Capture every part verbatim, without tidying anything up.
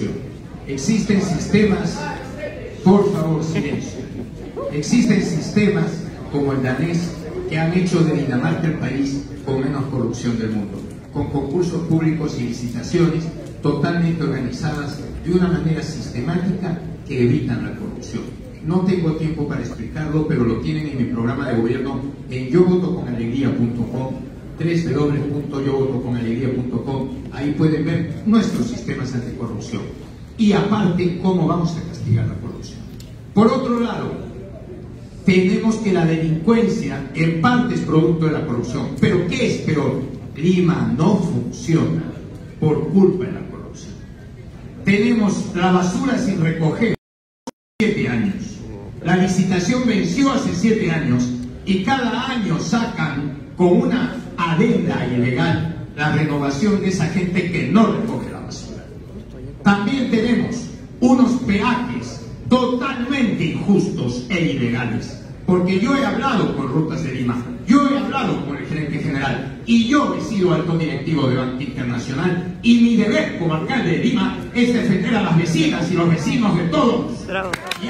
corrupción. Existen sistemas, por favor, silencio. Existen sistemas como el danés que han hecho de Dinamarca el país con menos corrupción del mundo, con concursos públicos y licitaciones totalmente organizadas de una manera sistemática que evitan la corrupción. No tengo tiempo para explicarlo, pero lo tienen en mi programa de gobierno en yo voto con alegría punto com, doble u doble u doble u punto yo voto con alegría punto com. Ahí pueden ver nuestros sistemas anticorrupción y aparte cómo vamos a castigar la corrupción. Por otro lado, tenemos que la delincuencia en parte es producto de la corrupción. ¿Pero qué es peor? Lima no funciona por culpa de la corrupción. Tenemos la basura sin recoger siete años. La licitación venció hace siete años y cada año sacan con una adenda ilegal la renovación de esa gente que no recoge la basura. También tenemos unos peajes totalmente injustos e ilegales, porque yo he hablado con Rutas de Lima, yo he hablado con el gerente general y yo he sido alto directivo de Banca Internacional y mi deber como alcalde de Lima es defender a las vecinas y los vecinos de todos. Y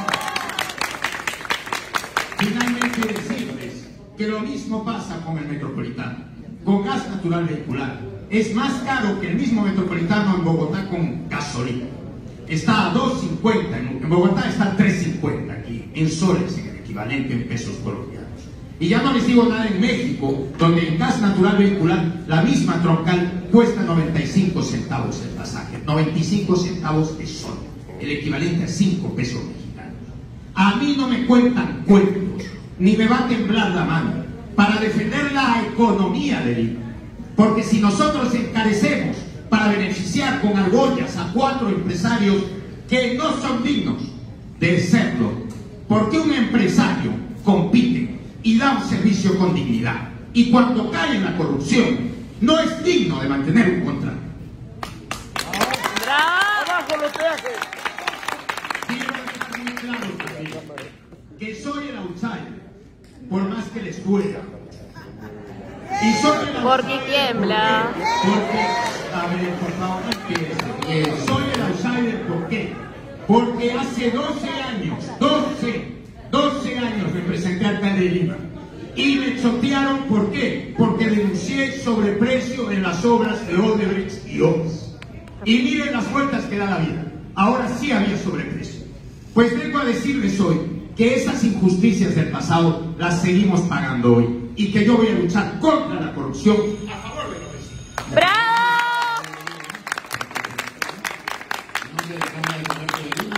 finalmente decirles que lo mismo pasa con el Metropolitano, con gas natural vehicular. Es más caro que el mismo Metropolitano en Bogotá con gasolina. Está a dos cincuenta, en Bogotá está a tres cincuenta aquí, en soles, en el equivalente en pesos colombianos. Y ya no les digo nada en México, donde el gas natural vehicular, la misma troncal, cuesta noventa y cinco centavos el pasaje, noventa y cinco centavos de sol, el equivalente a cinco pesos mexicanos. A mí no me cuentan cuentos, ni me va a temblar la mano para defender la economía de Lima. Porque si nosotros encarecemos para beneficiar con argollas a cuatro empresarios que no son dignos de serlo, porque un empresario compite y da un servicio con dignidad, y cuando cae en la corrupción no es digno de mantener un contrato. ¡Abajo los peajes! Quiero dejar muy claro también que soy el outsider, por más que les duela. Y soy el porque tiembla. Porque, a ver, por favor, no empiece. Soy el outsider, ¿por qué? Porque hace doce años, doce, doce años me presenté al alcalde de Lima. Y me chotearon, ¿por qué? Porque denuncié sobreprecio en las obras de Odebrecht y O P S. Y miren las vueltas que da la vida. Ahora sí había sobreprecio. Pues vengo a decirles hoy que esas injusticias del pasado las seguimos pagando hoy y que yo voy a luchar contra la corrupción a favor de los vecinos. ¡Bravo! En nombre de la Cámara de Comercio de Lima,